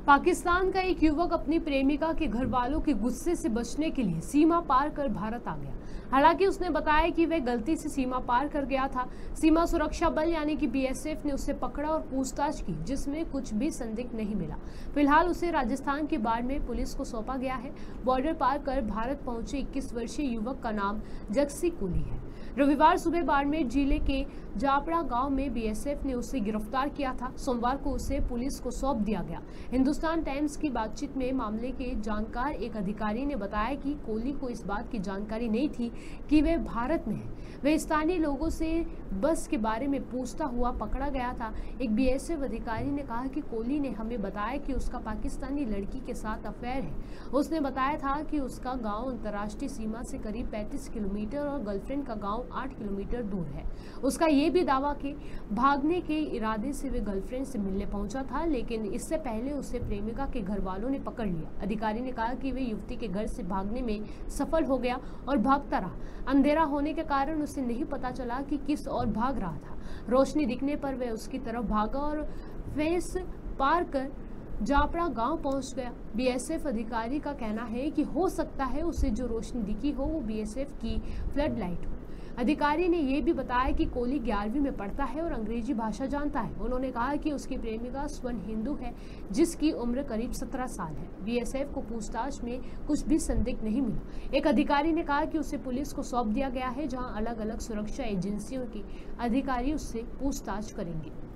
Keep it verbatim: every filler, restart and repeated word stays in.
पाकिस्तान का एक युवक अपनी प्रेमिका के घर वालों के गुस्से से बचने के लिए सीमा पार कर भारत आ गया। हालांकि उसने बताया कि वह गलती से सीमा पार कर गया था। सीमा सुरक्षा बल यानी कि बीएसएफ ने उसे पकड़ा और पूछताछ की, जिसमें कुछ भी संदिग्ध नहीं मिला। फिलहाल उसे राजस्थान के बाड़मेर पुलिस को सौंपा गया है। बॉर्डर पार कर भारत पहुंचे इक्कीस वर्षीय युवक का नाम जगसी कोली है। रविवार सुबह बाड़मेर जिले के जापड़ा गांव में बीएसएफ ने उसे गिरफ्तार किया था। सोमवार को उसे पुलिस को सौंप दिया गया। हिंदुस्तान टाइम्स की बातचीत में मामले के जानकार एक अधिकारी ने बताया कि कोली को इस बात की जानकारी नहीं थी कि वे भारत में है। वे स्थानीय लोगों से बस के बारे में पूछता हुआ पकड़ा गया था। एक बीएसएफ अधिकारी ने कहा कि कोली ने हमें बताया कि उसका पाकिस्तानी लड़की के साथ अफेयर है। उसने बताया था कि उसका गांव अंतर्राष्ट्रीय सीमा से करीब पैंतीस किलोमीटर और गर्लफ्रेंड का गांव आठ किलोमीटर दूर है। उसका ये भी दावा कि भागने के इरादे से वे गर्लफ्रेंड से मिलने पहुंचा था, लेकिन इससे पहले उसे प्रेमिका के घर वालों ने पकड़ लिया। अधिकारी ने कहा कि वे युवती के घर से भागने में सफल हो गया और भागता रहा। अंधेरा होने के कारण उसे नहीं पता चला कि किस ओर भाग रहा था। रोशनी दिखने पर वह उसकी तरफ भागा और फेस पार कर जापड़ा गांव पहुंच गया। बीएसएफ अधिकारी का कहना है कि हो सकता है उसे जो रोशनी दिखी हो वो बीएसएफ की फ्लड लाइट हो। अधिकारी ने यह भी बताया कि कोली ग्यारहवीं में पढ़ता है और अंग्रेजी भाषा जानता है। उन्होंने कहा कि उसकी प्रेमिका स्वर्ण हिंदू है, जिसकी उम्र करीब सत्रह साल है। बीएसएफ को पूछताछ में कुछ भी संदिग्ध नहीं मिला। एक अधिकारी ने कहा कि उसे पुलिस को सौंप दिया गया है, जहां अलग अलग सुरक्षा एजेंसियों के अधिकारी उससे पूछताछ करेंगे।